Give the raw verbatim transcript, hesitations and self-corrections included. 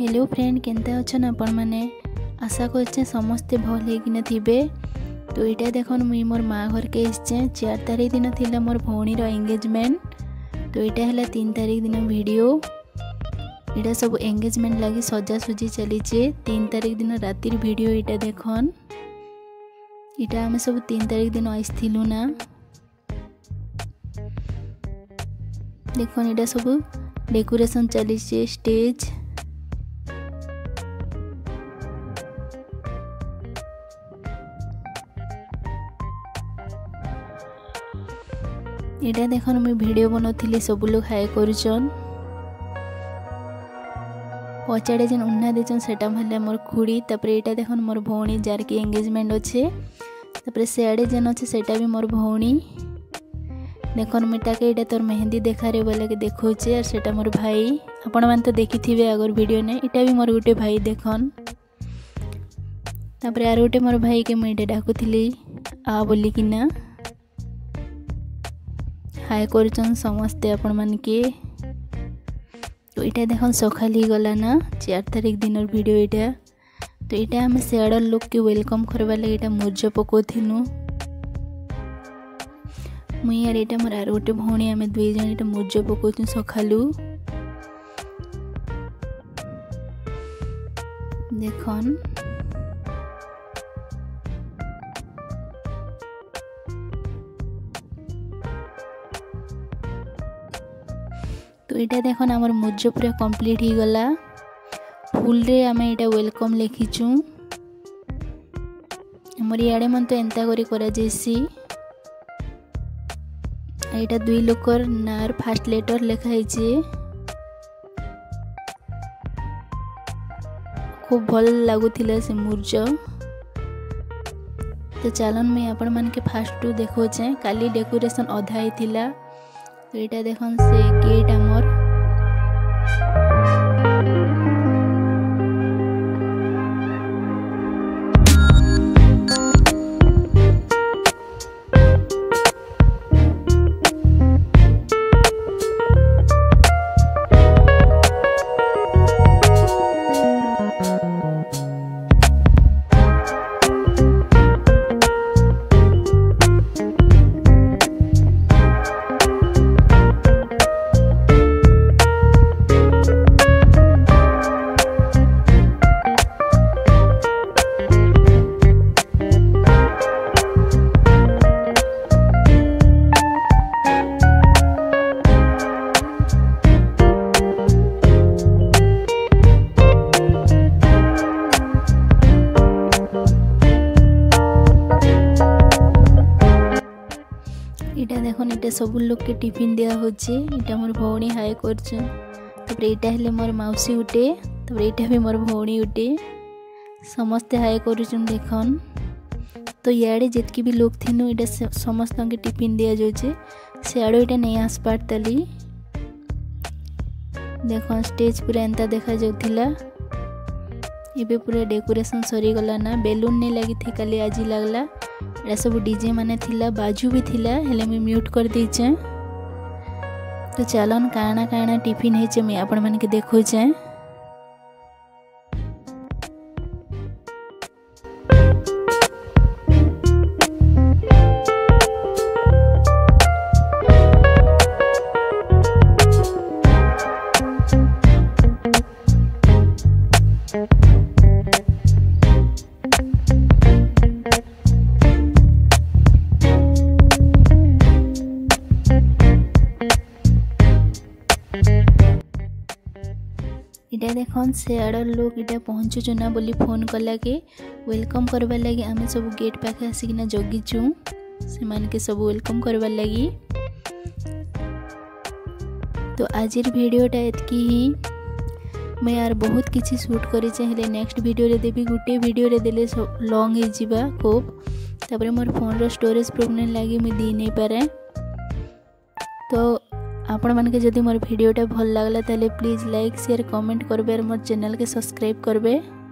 Hello friend केनता अच्छन आपण मैंने आशा करछे समस्ते भल होकिन थिबे। तो यहाँ देखन मुई मोर माँ घर के आसचे चार तारीख दिन थिला मोर भौणी एंगेजमेंट। तो यहाँ है तीन तारीख दिन वीडियो यहाँ सब एंगेजमेंट लगी सजासुजी चलीचे। तीन तारीख दिन रातिर वीडियो यहाँ देखन यहाँ आम सब तीन तारीख दिन आसलु ना देखन यहाँ सब डेकोरेशन चलीचे स्टेज यहाँ देखन मुझे वीडियो बनौली सब लोग हाय करुचन पचाड़े जेन उन्ना देचन सेटा भले मोर खुड़ी तापर यहाँ देखन मोर भौणी जार की एंगेजमेंट अच्छे तापर सियाड़े जेन अच्छे सेटा भी मोर भौणी देखन मिटा के यहाँ तोर मेहंदी देखारे बोले के देखोचे और सेटा मोर भाई आपण मान तो देखी थे आगर वीडियो ने इटा भी मोर गोटे भाई देखन तापर यार गोटे मोर भाई के मुझे डाकुली आ बोली कि ना हाय करचन समस्ते आपण मान के। तो यहाँ देखन सकाल ही गला ना चार तारीख दिन वीडियो यहाँ तो यहाँ आम सियाड़ लोग के वेलकम करवा लगे यहाँ मुर्ज पकाउनु मुई यार यहाँ मोर आर गोटे भौणी आम दुई जन यहाँ मुर्ज पकाउनु सकालू देखन तो यहाँ देखन आमर मुर्ज पूरा कंप्लीट ही गला फुल रे आम यहाँ वेलकम लिखीचु आमर इे मन तो एंता करी करा जैसी यहाँ दुई लोकर नार फास्ट लेटर लिखाई खूब भल लगुला से मुर्ज। तो चलन मुझे आपण मान के फास्ट देखोचे काली डेकोरेशन अधा ही थिला। तो यहाँ देखन से गेट आमर इटा देखो इटा सब लोग के टिफिन दिया होचे इटा मोर भौणी हाय करछ तबरे इटा हेले मोर मौसी उठे तबरे इटा भी मोर भौणी उठे समस्ते हाय करुछन देखन। तो याडे जितकी भी लोग थिनु इटा समस्त के टिफिन दिया जोचे सियाड़ो इटा नहीं आस पारतली देखन स्टेज पूरा एंता देखा जाउथिला एबे पूरा डेकोरेशन सरी गला ना बेलून नहीं लगी थी काली आज लगला एटा सब डीजे माने थिला बाजू भी थिला हेले मैं म्यूट कर दीचे। तो चलन काना काना टिफिन हेचे मैं आपण मन के देखोचे इटा देखन सियाड़ लोग इटा पहुँचुचु ना बोली फोन कला के वेलकम करवा लगी आम सब गेट पाखे आसिकिना जगिचु से मान के सब वेलकम करवा लगी। तो आज वीडियोटा एतकी ही मैं यार बहुत किसी शूट करें नेक्स्ट वीडियो रे देवी गोटे वीडियो रे देले लॉन्ग हो जिबा खूब तापर मोर फोन रो स्टोरेज प्रॉब्लम लगी मुझे दी नहीं पारे। तो आपण मान के जदि मोर वीडियोटा भल लागला ताले प्लीज लाइक शेयर कमेंट करबे और मोर चैनल के सब्सक्राइब करबे।